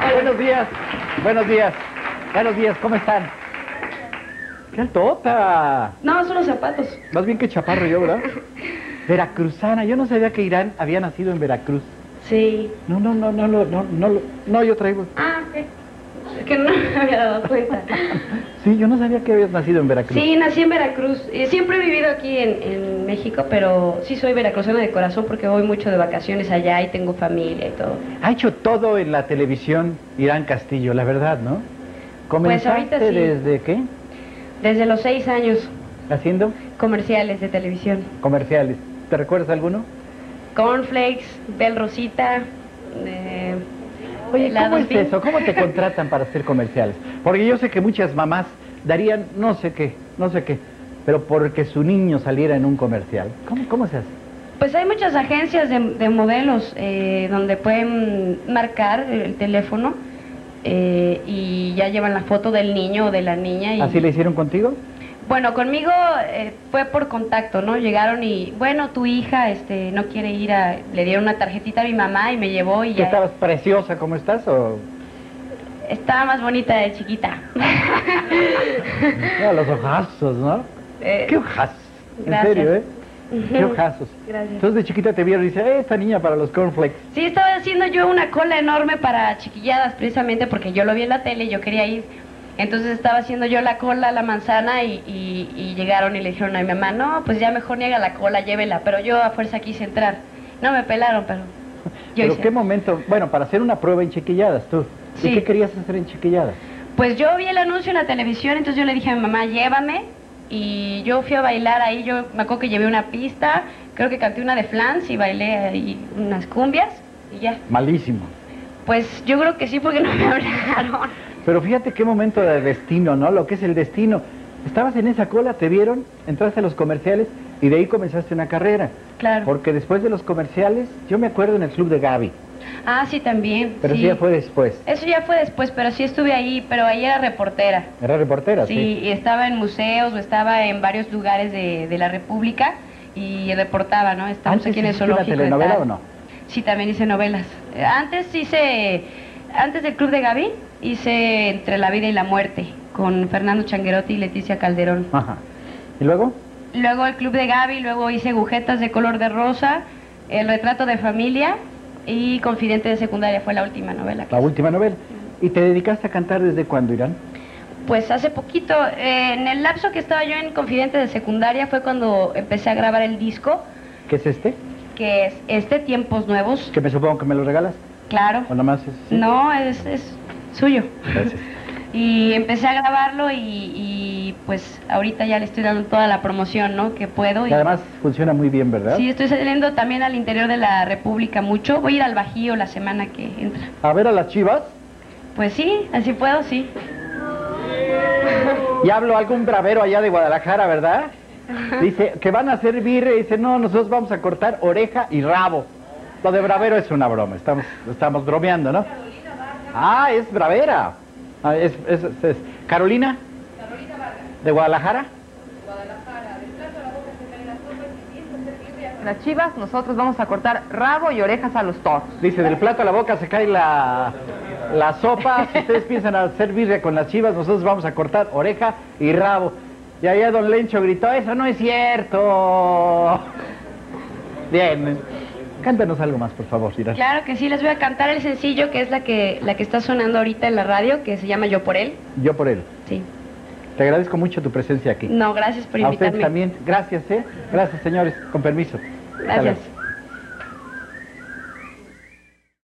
Buenos días, buenos días, buenos días, ¿cómo están? ¡Qué altota! No, son los zapatos. Más bien que chaparro yo, ¿verdad? Veracruzana, yo no sabía que Irán había nacido en Veracruz. Sí. No, yo traigo. Ah, ok. Es que no me había dado cuenta. Sí, yo no sabía que habías nacido en Veracruz. Sí, nací en Veracruz. Siempre he vivido aquí en México, pero sí soy veracruzana de corazón porque voy mucho de vacaciones allá y tengo familia y todo. Ha hecho todo en la televisión Irán Castillo, la verdad, ¿no? Pues ahorita sí. ¿Desde qué? Desde los 6 años. ¿Haciendo? Comerciales de televisión. Comerciales. ¿Te recuerdas alguno? Cornflakes, Bel Rosita. Oye, ¿cómo es eso? ¿Cómo te contratan para hacer comerciales? Porque yo sé que muchas mamás darían no sé qué, pero porque su niño saliera en un comercial. ¿Cómo se hace? Pues hay muchas agencias de modelos donde pueden marcar el teléfono y ya llevan la foto del niño o de la niña. Y... ¿Así le hicieron contigo? Bueno, conmigo fue por contacto, ¿no? Llegaron y, bueno, tu hija no quiere ir a... Le dieron una tarjetita a mi mamá y me llevó y ya... ¿Estabas preciosa como estás o...? Estaba más bonita de chiquita. No, los ojazos, ¿no? ¿Qué ojazos? En serio, ¿eh? ¿Qué ojazos? Gracias. Entonces de chiquita te vieron y dice, esta niña para los cornflakes. Sí, estaba haciendo yo una cola enorme para chiquilladas, precisamente porque yo lo vi en la tele y yo quería ir. Entonces estaba haciendo yo la cola, la manzana, y llegaron y le dijeron a mi mamá, no, pues ya mejor ni haga la cola, llévela. Pero yo a fuerza quise entrar. No me pelaron, pero... ¿Pero qué momento? Bueno, para hacer una prueba en chiquilladas, tú. Sí. ¿Y qué querías hacer en chiquilladas? Pues yo vi el anuncio en la televisión, entonces yo le dije a mi mamá, llévame. Y yo fui a bailar ahí, yo me acuerdo que llevé una pista, creo que canté una de Flans y bailé ahí unas cumbias y ya. Malísimo. Pues yo creo que sí, porque no me hablaron. Pero fíjate qué momento de destino, ¿no? Lo que es el destino. Estabas en esa cola, te vieron, entraste a los comerciales y de ahí comenzaste una carrera. Claro. Porque después de los comerciales, yo me acuerdo en el club de Gaby. Ah, sí, también. Pero sí. eso ya fue después. Eso ya fue después, pero sí estuve ahí, pero ahí era reportera. ¿Era reportera? Sí, Sí. y estaba en museos o estaba en varios lugares de la República y reportaba, ¿no? Estamos aquí en el zoológico. ¿Hiciste una telenovela o no? Sí, también hice novelas. Antes del Club de Gaby, hice Entre la vida y la muerte, con Fernando Changuerotti y Leticia Calderón. Ajá. ¿Y luego? Luego el Club de Gaby, luego hice Agujetas de color de rosa, El retrato de familia y Confidente de secundaria, fue la última novela. La última novela. ¿Y te dedicaste a cantar desde cuándo, Irán? Pues hace poquito, en el lapso que estaba yo en Confidente de secundaria fue cuando empecé a grabar el disco. ¿Qué es este? Que es Tiempos Nuevos. Que me supongo que me lo regalas. Claro. ¿O nomás es...? ¿Sí? No, es suyo. Gracias. Y empecé a grabarlo y pues ahorita ya le estoy dando toda la promoción, ¿no? Que puedo. Y además funciona muy bien, ¿verdad? Sí, estoy saliendo también al interior de la República mucho. Voy a ir al Bajío la semana que entra. A ver a las Chivas. Pues sí, así puedo, sí. Y hablo algún bravero allá de Guadalajara, ¿verdad? Dice que van a hacer birria y dice, no, nosotros vamos a cortar oreja y rabo. Lo de bravero es una broma, estamos bromeando, ¿no? Ah, es bravera. Ah, es Carolina. Carolina Vargas. ¿De Guadalajara? Guadalajara, del plato a la boca se cae la sopa y si piensas servirle a las Chivas, nosotros vamos a cortar rabo y orejas a los toros. Dice, del plato a la boca se cae la sopa. Si ustedes piensan hacer birria con las Chivas, nosotros vamos a cortar oreja y rabo. Y allá don Lencho gritó, eso no es cierto. Bien. Cántanos algo más, por favor, Irán. Claro que sí, les voy a cantar el sencillo, que es la que está sonando ahorita en la radio, que se llama Yo por él. Yo por él. Sí. Te agradezco mucho tu presencia aquí. No, gracias por A invitarme. ustedes también. Gracias, ¿eh? Gracias, señores. Con permiso. Gracias.